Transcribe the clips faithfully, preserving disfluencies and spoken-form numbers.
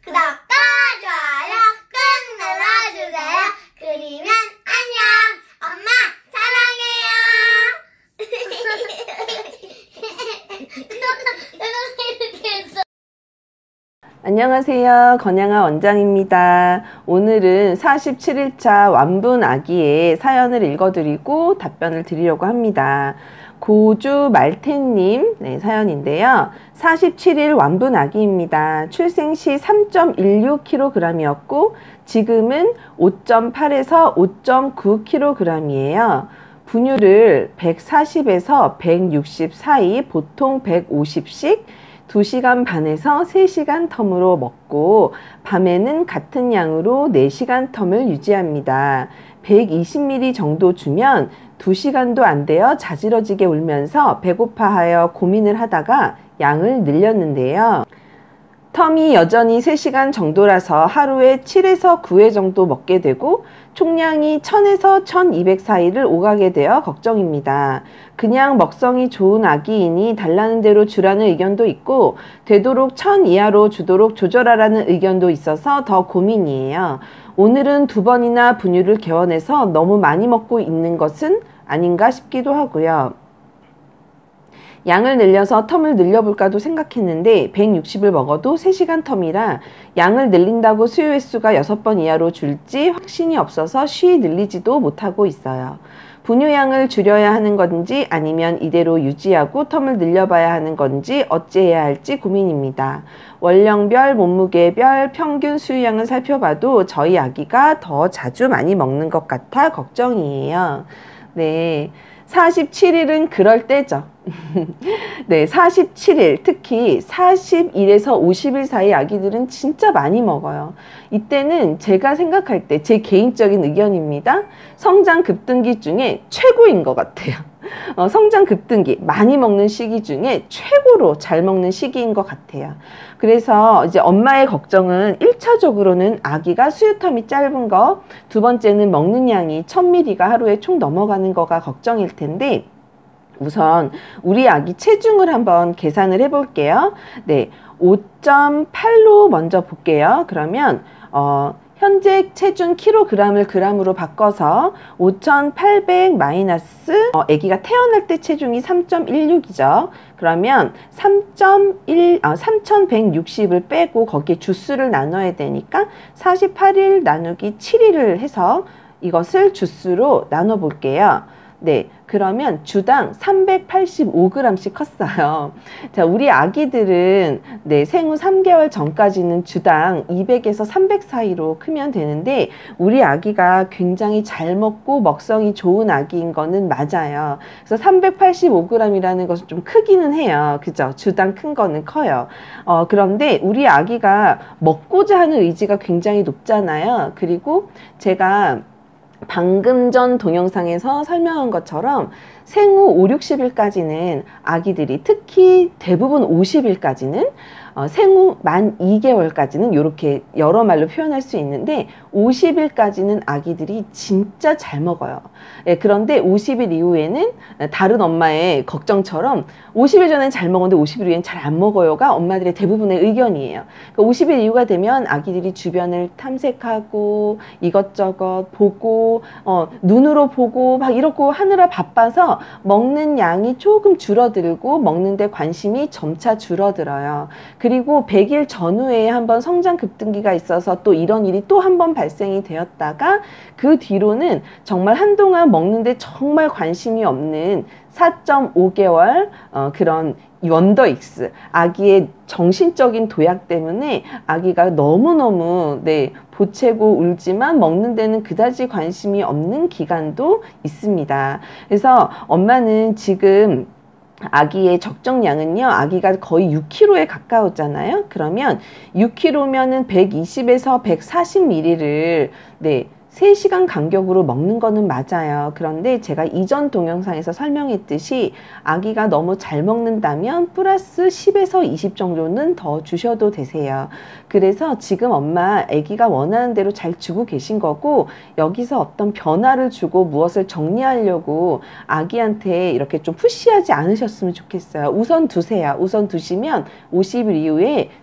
구독과 좋아요 꾹 눌러주세요. 그리면 안녕. 엄마 사랑해요. 안녕하세요. 건양아 원장입니다. 오늘은 사십칠 일차 완분 아기의 사연을 읽어드리고 답변을 드리려고 합니다. 고주 말태님 네, 사연인데요. 사십칠 일 완분 아기입니다. 출생 시 삼 점 일육 킬로그램이었고 지금은 오 점 팔에서 오 점 구 킬로그램이에요. 분유를 백사십에서 백육십 사이 보통 백오십씩 두 시간 반에서 세 시간 텀으로 먹고 밤에는 같은 양으로 네 시간 텀을 유지합니다. 백이십 밀리리터 정도 주면 두 시간도 안 되어 자지러지게 울면서 배고파하여 고민을 하다가 양을 늘렸는데요. 텀이 여전히 세 시간 정도라서 하루에 칠에서 구 회 정도 먹게 되고 총량이 천에서 천이백 사이를 오가게 되어 걱정입니다. 그냥 먹성이 좋은 아기이니 달라는 대로 주라는 의견도 있고 되도록 천 이하로 주도록 조절하라는 의견도 있어서 더 고민이에요. 오늘은 두 번이나 분유를 개원해서 너무 많이 먹고 있는 것은 아닌가 싶기도 하고요. 양을 늘려서 텀을 늘려볼까도 생각했는데 백육십을 먹어도 세 시간 텀이라 양을 늘린다고 수유 횟수가 여섯 번 이하로 줄지 확신이 없어서 쉬이 늘리지도 못하고 있어요. 분유량을 줄여야 하는 건지 아니면 이대로 유지하고 텀을 늘려봐야 하는 건지 어찌해야 할지 고민입니다. 원령별, 몸무게별 평균 수유량을 살펴봐도 저희 아기가 더 자주 많이 먹는 것 같아 걱정이에요. 네, 사십칠 일은 그럴 때죠. 네, 사십칠 일, 특히 사십 일에서 오십 일 사이 아기들은 진짜 많이 먹어요. 이때는 제가 생각할 때 제 개인적인 의견입니다. 성장 급등기 중에 최고인 것 같아요. 어, 성장 급등기, 많이 먹는 시기 중에 최고로 잘 먹는 시기인 것 같아요. 그래서 이제 엄마의 걱정은 일차적으로는 아기가 수유텀이 짧은 거, 두 번째는 먹는 양이 천 밀리리터가 하루에 총 넘어가는 거가 걱정일 텐데 우선 우리 아기 체중을 한번 계산을 해 볼게요. 네, 오 점 팔로 먼저 볼게요. 그러면 어, 현재 체중 킬로그램을 그램으로 바꿔서 오천팔백 마이너스 어, 아기가 태어날 때 체중이 삼 점 일육이죠. 그러면 삼 점 일, 아, 삼천백육십을 빼고 거기에 주수를 나눠야 되니까 사십팔 일 나누기 칠 일을 해서 이것을 주수로 나눠 볼게요. 네, 그러면 주당 삼백팔십오 그램씩 컸어요. 자, 우리 아기들은 네, 생후 삼 개월 전까지는 주당 이백에서 삼백 사이로 크면 되는데 우리 아기가 굉장히 잘 먹고 먹성이 좋은 아기인 거는 맞아요. 그래서 삼백팔십오 그램이라는 것은 좀 크기는 해요. 그죠? 주당 큰 거는 커요. 어, 그런데 우리 아기가 먹고자 하는 의지가 굉장히 높잖아요. 그리고 제가 방금 전 동영상에서 설명한 것처럼 생후 오, 육십 일까지는 아기들이 특히 대부분 오십 일까지는 어, 생후 만 이 개월까지는 이렇게 여러 말로 표현할 수 있는데 오십 일까지는 아기들이 진짜 잘 먹어요. 예, 그런데 오십 일 이후에는 다른 엄마의 걱정처럼 오십 일 전엔 잘 먹었는데 오십 일 이후엔 잘 안 먹어요가 엄마들의 대부분의 의견이에요. 그러니까 오십 일 이후가 되면 아기들이 주변을 탐색하고 이것저것 보고 어, 눈으로 보고 막 이러고 하느라 바빠서 먹는 양이 조금 줄어들고 먹는데 관심이 점차 줄어들어요. 그리고 백 일 전후에 한번 성장 급등기가 있어서 또 이런 일이 또 한 번 발생이 되었다가 그 뒤로는 정말 한동안 먹는데 정말 관심이 없는 사 점 오 개월 어, 그런 원더익스, 아기의 정신적인 도약 때문에 아기가 너무너무 네, 보채고 울지만 먹는 데는 그다지 관심이 없는 기간도 있습니다. 그래서 엄마는 지금 아기의 적정량은요, 아기가 거의 육 킬로그램에 가까웠잖아요. 그러면 육 킬로그램면은 백이십에서 백사십 밀리리터를 네, 세 시간 간격으로 먹는 거는 맞아요. 그런데 제가 이전 동영상에서 설명했듯이 아기가 너무 잘 먹는다면 플러스 십에서 이십 정도는 더 주셔도 되세요. 그래서 지금 엄마 아기가 원하는 대로 잘 주고 계신 거고, 여기서 어떤 변화를 주고 무엇을 정리하려고 아기한테 이렇게 좀 푸시하지 않으셨으면 좋겠어요. 우선 두세요. 우선 두시면 오십 일 이후에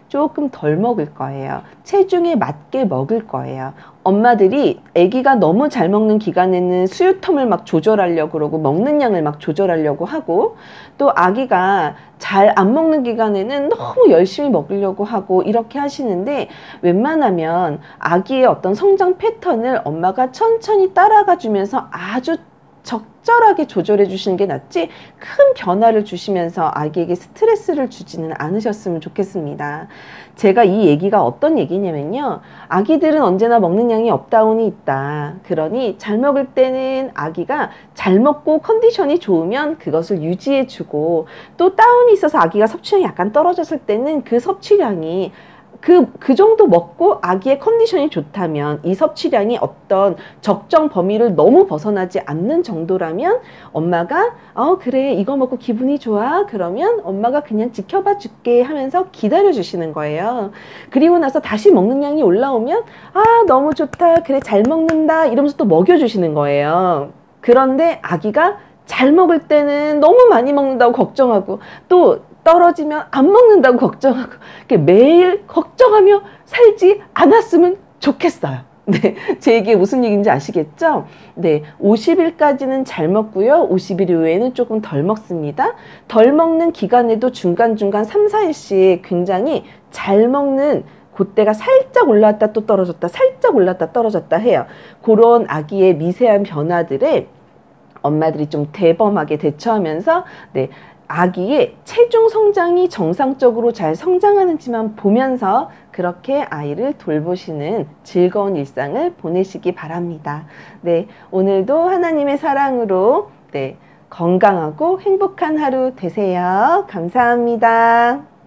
조금 덜 먹을 거예요. 체중에 맞게 먹을 거예요. 엄마들이 아기가 너무 잘 먹는 기간에는 수유텀을 막 조절하려고 그러고 먹는 양을 막 조절하려고 하고, 또 아기가 잘 안 먹는 기간에는 너무 열심히 먹으려고 하고 이렇게 하시는데, 웬만하면 아기의 어떤 성장 패턴을 엄마가 천천히 따라가 주면서 아주 적절하게 조절해 주시는 게 낫지, 큰 변화를 주시면서 아기에게 스트레스를 주지는 않으셨으면 좋겠습니다. 제가 이 얘기가 어떤 얘기냐면요, 아기들은 언제나 먹는 양이 업다운이 있다. 그러니 잘 먹을 때는 아기가 잘 먹고 컨디션이 좋으면 그것을 유지해 주고, 또 다운이 있어서 아기가 섭취량이 약간 떨어졌을 때는 그 섭취량이 그, 그 정도 먹고 아기의 컨디션이 좋다면, 이 섭취량이 어떤 적정 범위를 너무 벗어나지 않는 정도라면 엄마가 어 그래 이거 먹고 기분이 좋아 그러면 엄마가 그냥 지켜봐 줄게 하면서 기다려 주시는 거예요. 그리고 나서 다시 먹는 양이 올라오면 아 너무 좋다 그래 잘 먹는다 이러면서 또 먹여 주시는 거예요. 그런데 아기가 잘 먹을 때는 너무 많이 먹는다고 걱정하고, 또 떨어지면 안 먹는다고 걱정하고, 매일 걱정하며 살지 않았으면 좋겠어요. 네, 제 얘기 무슨 얘기인지 아시겠죠? 네, 오십 일까지는 잘 먹고요. 오십 일 이후에는 조금 덜 먹습니다. 덜 먹는 기간에도 중간중간 삼, 사 일씩 굉장히 잘 먹는 그때가 살짝 올라왔다 또 떨어졌다, 살짝 올랐다 떨어졌다 해요. 그런 아기의 미세한 변화들을 엄마들이 좀 대범하게 대처하면서, 네, 아기의 체중 성장이 정상적으로 잘 성장하는지만 보면서 그렇게 아이를 돌보시는 즐거운 일상을 보내시기 바랍니다. 네, 오늘도 하나님의 사랑으로 네, 건강하고 행복한 하루 되세요. 감사합니다.